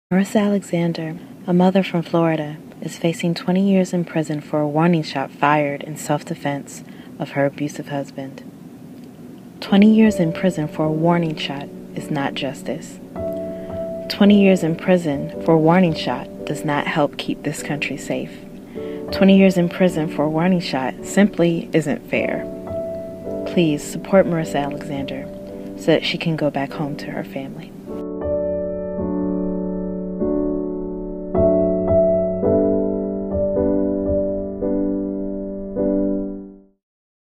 Marissa Alexander, a mother from Florida, is facing 20 years in prison for a warning shot fired in self-defense of her abusive husband. 20 years in prison for a warning shot is not justice. 20 years in prison for a warning shot does not help keep this country safe. 20 years in prison for a warning shot simply isn't fair. Please support Marissa Alexander so that she can go back home to her family.